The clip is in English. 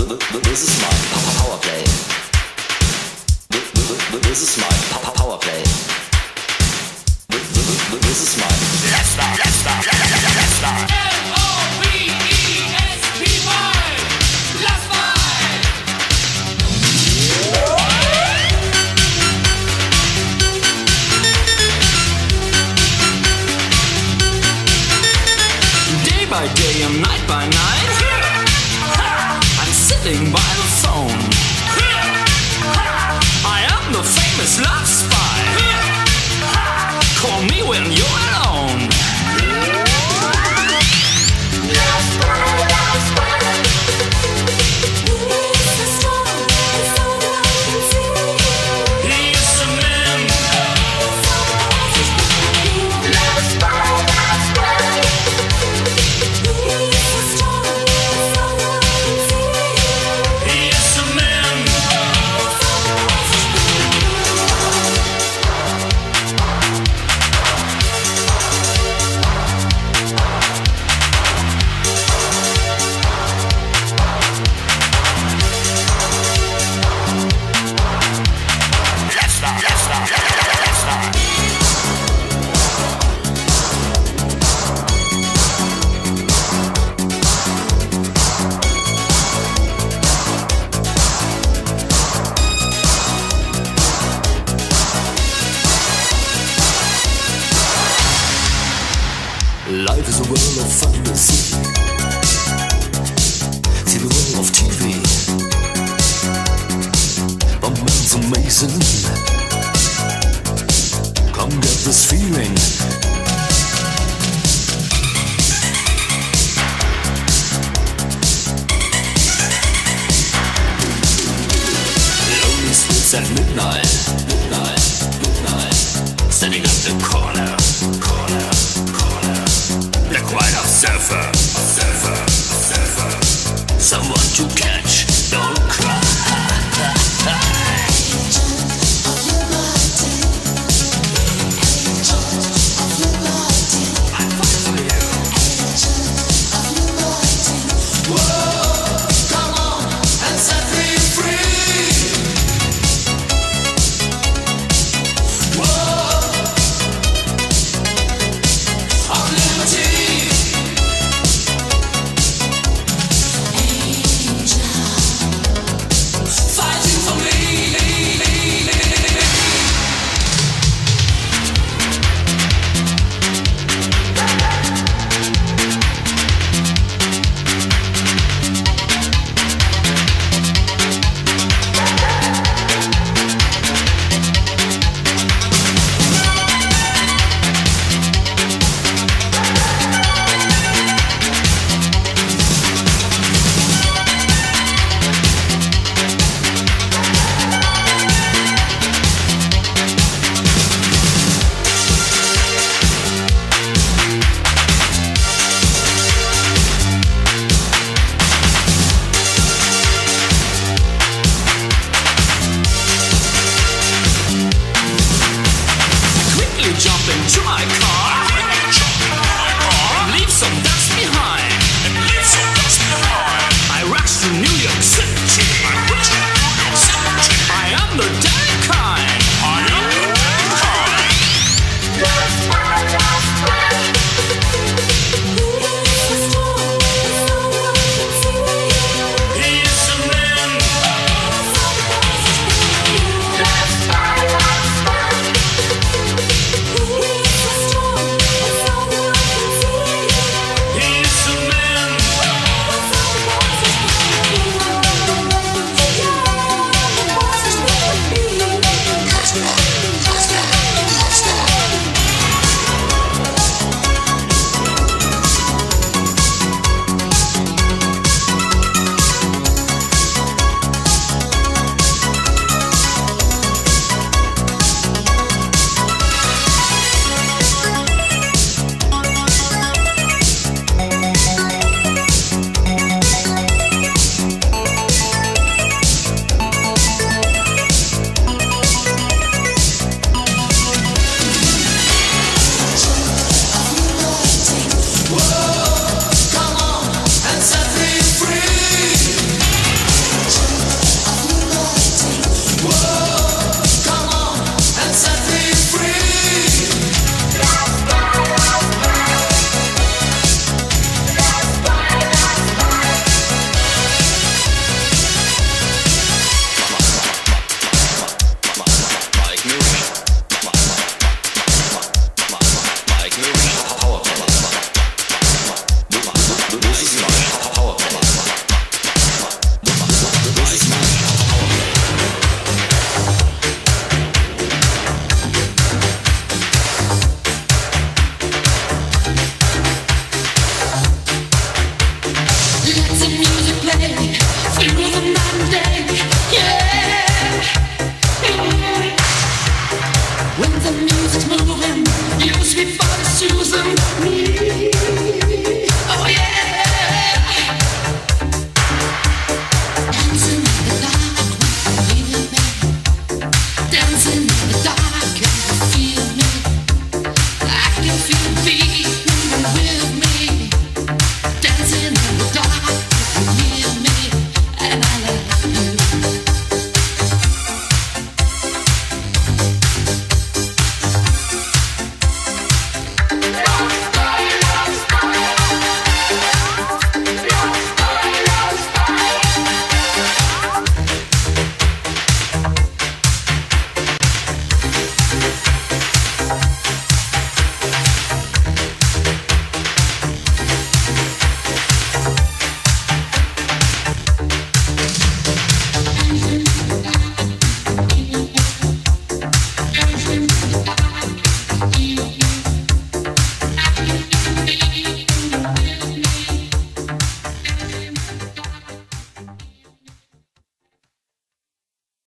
This is my power play. This is my power play. This is my let's start. LOVESP5. Let's fight. Day by day and night by night, I'm sitting by the phone. I am the famous love spy. Call me when you're alone. Life is a world of fantasy. See the world of TV. But man's amazing. Come get this feeling. Lonely streets at midnight. Standing at the corner. Black white of surfer. Someone to catch, don't cry.